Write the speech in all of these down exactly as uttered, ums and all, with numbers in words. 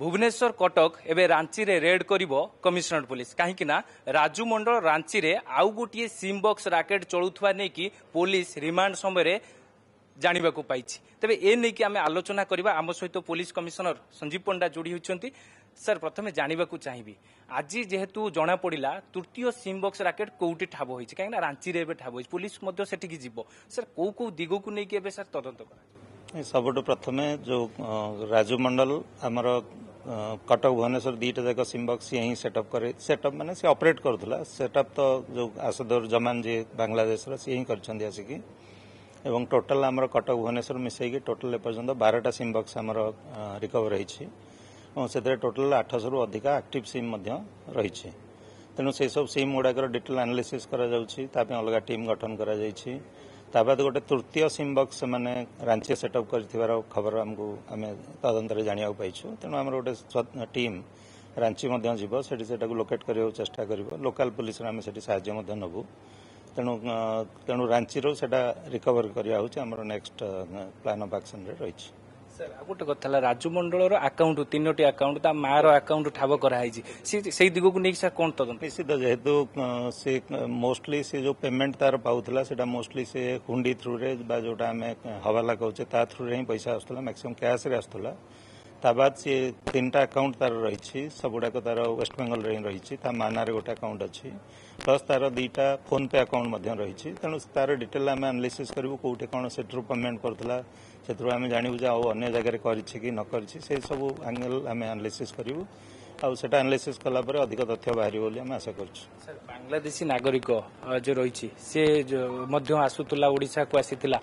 भुवनेश्वर कटक एवं रांची रे red करिवो commissionerate police कहीं ना राजूमंडल रांची रे आउ गोटे सिम बॉक्स राकेट चलुवा नहीं कि पुलिस रिमांड समय जाना पाई तेरे ए नहीं कि आम आलोचना करवा आम सहित पुलिस कमिशनर संजीव पंडा जोड़ी होती सर प्रथम जानवा चाहिए आज जेहेतु जना पड़ा तृतीय सिम बॉक्स राकेट कौटी ठाब हो कहीं रांची रे ठाब हो पुलिस सेठी जीव सर कौ कौ दिग को लेकिन सर तदंत कर सबुठ प्रथम जो राजूमंडल आमर कटक भुवनेश्वर दीटा जाक सिम बॉक्स ही सेटअप करे सेटअप माने से ऑपरेट करूला सेटअप तो जो आसदर जमान जी बांग्लादेश सी ही कर आसिकी एवं टोटाल आमर कटक भुवनेश्वर मिसेकी टोटाल एपर्यंत बारटा सिम बॉक्स आमर रिकवर होती से टोटाल आठश रु अधिक एक्टिव सिम रही तेणु से सब सिम गुड़ाकर डिटेल एनालिसिस अलग टीम गठन कर ताबाद गोटे तृतीय सिम बॉक्स से माने रांची सेटअप कर खबर आमको आम तदंत जाना पाइछु तेणु आम गोटे टीम रांची जीव से लोकेट करने चेष्टा कर लोकाल पुलिस आम से साहय नबू तेणु तेणु रांची रिकवर करवा नेक्स्ट प्लान ऑफ एक्शन रे रही सर आ गोटे कथा राजूमंडल आकाउंट तीनो आकाउंट मार आकाउंट ठाब कराई दिग को नहीं सर कौन तदंत निश्चित जेहेतु से मोस्टली से जो पेमेंट तार पाउला से मोस्टली से हुंडी थ्रू रे जोटा आम हवाला कहचे ता थ्रू रे ही पैसा आसला मैक्सिमम कैश रे आसला ताबाद सी तीन टा अकाउंट तार रही सबुड़ाक तार वेस्ट बेंगल रे रही माना गोटे अकाउंट अच्छी प्लस तार दीटा फोन पे अकाउंट रही तेणु तार डिटेल आम एनालिसिस करूँ कौटे कौन से पेमेंट करूला से आम जानू जे अन्य जगह कि न कर सब एंगल आम एनालिसिस करूँ आउ से एनालिसिस कलापर अधिक तथ्य बाहर बोली आम आशा कर बांग्लादेशी नागरिक जो रही सी आसूला ओडिशा को आसीला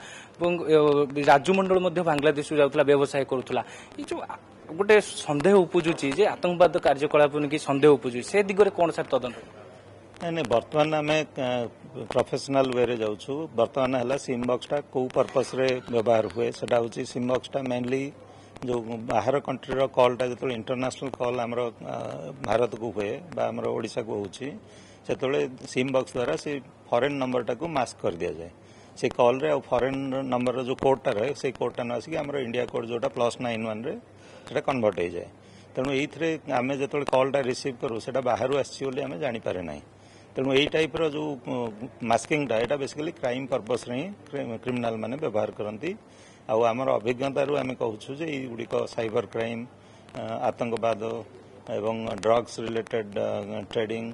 राजूमंडल बांग्लादेश जाऊला व्यवसाय करूला जो गोटे सन्देह उपजुची जे आतंकवाद कार्यकलाप कि सन्देह उपजुची से दिगरे कौन सर तदंत नहीं बर्तमान आम प्रोफेशनल वे जाऊँ बर्तमान है सिम बॉक्सटा कौ पर्पस रे व्यवहार हुए सेटा हूँ सिम बॉक्सटा मेनली जो बाहर कंट्री कॉलटा जो इंटरनेशनल कॉल आमर भारत को हुए आमर ओडिशा को होची से सिम बॉक्स द्वारा से फॉरेन नंबरटा को मास्क कर दि जाए से कॉल रे फॉरेन नंबर जो कोडटा रहे से कोडटा न आसिक आमर इंडिया कोड जोटा प्लस नाइन वन रे कन्वर्ट हो जाए तेणु ये आम जो कॉलटा रिसीव करूँ से बाहर आसी आम जानीपारे ना तेणु यही टाइप जो मास्किंगटा यहाँ बेसिकली क्राइम पर्पस रे क्रिमिनाल माने व्यवहार करती आउ आमर अभिज्ञतारू आम कहूँ जे गुड़िक साइबर क्राइम आतंकवाद एवं ड्रग्स रिलेटेड ट्रेडिंग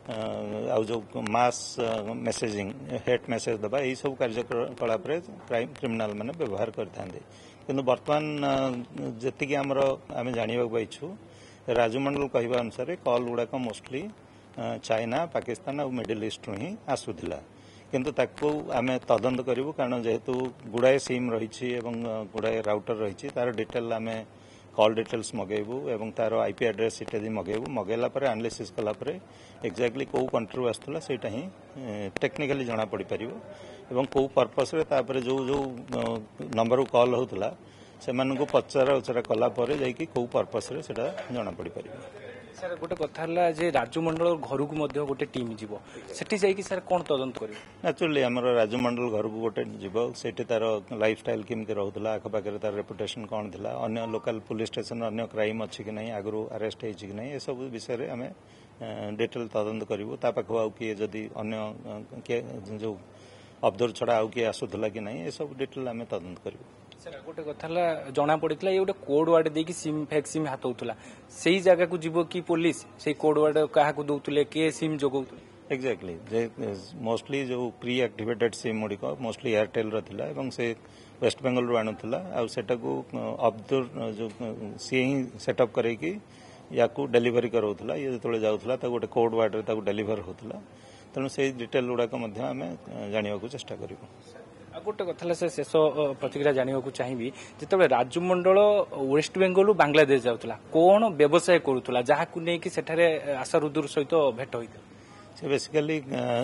आउ जो मास मेसेजिंग हेट मेसेज दबा यही सब कार्यकलाप क्राइम क्रिमिनाल माने व्यवहार करते किंतु बर्तमान जी आमर आम जाना पाइछु राजूमंडल कहवा अनुसार कॉल गुड़ाक मोस्टली चाइना पाकिस्तान और मिडिल ईस्ट रु ही आसूला किंतु ताकू आम तदंत करूँ कारण जेहेतु गुड़ाए सिम रही गुड़ाए राउटर रही तार डिटेल आम कॉल डिटेल्स मगेबू एवं तार आईपी एड्रेस इत्यादि मगेबू मगेला एनालिसिस कलापर एक्जाक्टली कौ कंट्री आसूला सेटा ही टेक्निकाली जना पड़ पार एवं कौ पर्पस रे तापर जो जो नंबर कॉल होता से पचरा उचरा कलापर जाकि कौ पर्पस रे सेटा जना पड़ पार सर गोटे कथा राजूमंडल घर को गोटे टीम जीव सेठी जाइए सर कौन तदंत कर एक्चुअली आमर राजूमंडल घर को गोटे जीव से तार लाइफ स्टाइल केमती रोला आखपाखे तार रेपुटेशन कौन थी अन्य लोकल पुलिस स्टेशन अन्य क्राइम अच्छी कि नहीं आगु अरेस्ट हो कि नहीं ये सब विषय आम डिटेल तदंत करूँ पाखु आउ किए जदि अन्य जो अब्दुर छड़ा आउ किए आसूला कि नहीं ये सब डिटेल आम तदंत करूँ सर गोटे कथा जना पड़ा ये गोटे कोड वार्ड देकी सिम फेक सिम हाथ होता से जगह को जीव कि पुलिस से कोड वार्ड क्या दौले किए सिम जगौ एक्जाक्टली जे मोस्टली जो प्री एक्टिवेटेड सिम गुड़िक मोस्टली एयरटेल रहा से वेस्ट बेंगल रू आणुला आटा को अब्दुर जो सी ही सेटअप करके या डेलीवरी कराला ये जो जाऊला गोटे कोड वार्ड रे डेलीवर होता तेणु से डिटेल गुड़ाक आम जाना चेष्टा करूँ गोटे कथा से शेष प्रतिक्रिया जानवा चाहिए जो राजूमंडल वेस्ट बेंगल बांग्लादेश जाऊला कौन व्यवसाय करूला जहाँ को लेकिन सेठारे आशारुद्र सहित भेट होता से बेसिकली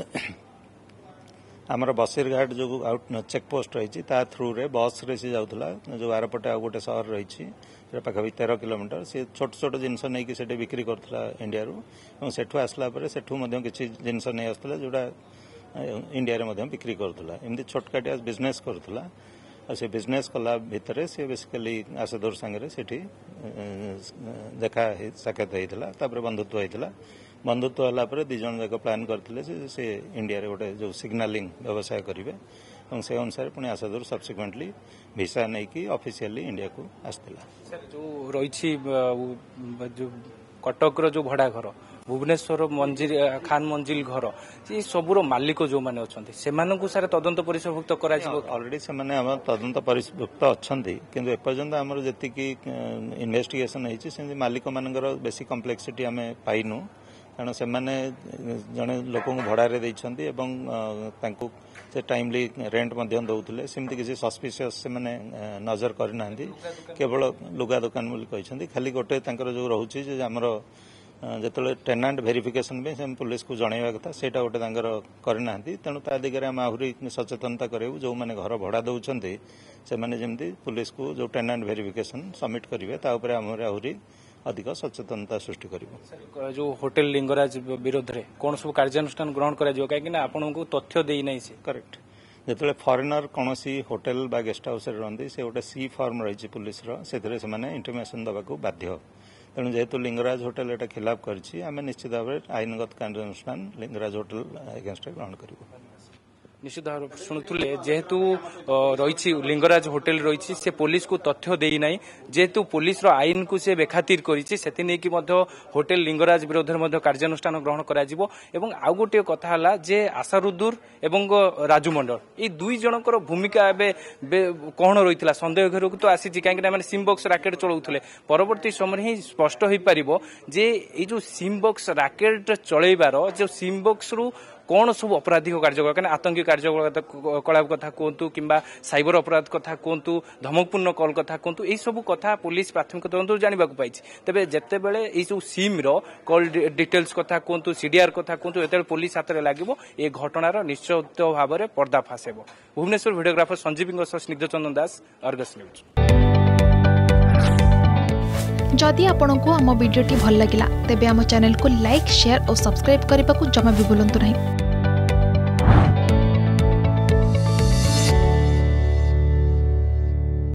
आमर बसीरघाट जो आउट चेकपोस्ट रही थ्रु रे बस रे से जाऊला जो आरपटे आ गोटे सहर रही पाखापी तेरह किलोमीटर सी छोट छोट जिनस नहीं कि बिक्री करूला इंडिया रू सेठू आसला सेठू किसी जिनस नहीं आसला जोड़ा इंडिया रे बिक्री करूला एमती छोटकाटिया बिजनेस करूला से बिजनेस कला भितर सी बेसिकली आशुदूर सांगे से देखा साक्षात होता बंधुत्व होता बंधुत्व होगापर दिज जाक प्लां करते से इंडिया रे गोटे जो सिग्नालिंग व्यवसाय करेंगे और से अनुसार पुणी आशुदूर सब्सिक्वेंटली भिसा नहीं कि ऑफिशियली इंडिया को आसला जो रही जो कटक जो भड़ा घर भुवनेश्वर मंजिल खान मंजिल घर ये सबूर मालिक जो मैंने अच्छा सारे तदंत परिसरभुक्त अलरेडी से तदंत परिसरभुक्त अच्छा किंतु एपर्यंत आमर जी इन्वेस्टिगेशन होती मालिक मान बेसी कम्प्लेक्सिटी आम पाइनु कारण से जड़े लोक भड़ारे देते से टाइमली रेंट दौले सेमती किसी सस्पिशियस से नजर करना केवल लुगा दुकान बोली खाली गोटे जो रोचे आमर जो टेनांट भेरिफिकेशन से पुलिस को जनवा कथा से गोटे करना तेणु ता दिगरे आम आहरी सचेतनता करें जो मैंने घर भड़ा दौरान से जमी पुलिस को जो टेनांट भेरिफिकेशन सबमिट करेंगे तापर आम आहरी अधिक सचेतनता सृष्टि कर जो होटेल लिंगराज विरोध में कौन सब कार्यानुष्ठान ग्रहण करें तथ्य दे नहीं से करेक्ट जो फरेनर कौन होटेल बा गेस्ट हाउस रही से गोटे सी फॉर्म रही पुलिस से इंटिमेशन देवाक बाध्य तेणु जेहेतु लिंगराज होटेल एटा खिलाफ करछि आमे निश्चित भाव आईनगत कार्यानुष्ठान लिंगराज होटेल एगेंस्ट ग्रहण करिबो निश्चित भाव शुणुले जेहेतु रही लिंगराज होटेल रही से पुलिस को तथ्य दे ना जेहेतु पुलिस आईन को से बेखातिर कर होटेल लिंगराज विरोध में कार्यानुष्ठान ग्रहण कर आउ गोटे कथा है जे आशारुद्दूर एवं राजू मंडल ये दुई जनकर भूमिका कौन रही है सन्देह घर को तो आसी कहीं सिम बॉक्स राकेट चलाउले परवर्ती समय ही स्पष्ट हो पार जे ये जो सिम बॉक्स राकेट चलैबार जो सिम बॉक्स रु कौन सब अपराधिक कार्यकलाप आतंकी कार्यकलाप कथा कहतु कि साइबर अपराध कथा कहतु धमकपूर्ण कल कथा कहतु यही सब कथा पुलिस प्राथमिक तदंत जानवा पाई तेज जिते बड़े ये सिम कल डिटेल्स कथा कहतु सीडीआर कथा कहतु जो पुलिस हाथ में लगे ये घटनार निश्चित भाव में पर्दाफाश हो भुवनेश्वर भिडियोग्राफर संजीवी स्निग्ध चंदन दास अर्गस न्यूज जदि आपंक आम भिडी भल लगा तेब आम चैनल को लाइक शेयर और सब्सक्राइब करने को जमा भी भूलु नहीं।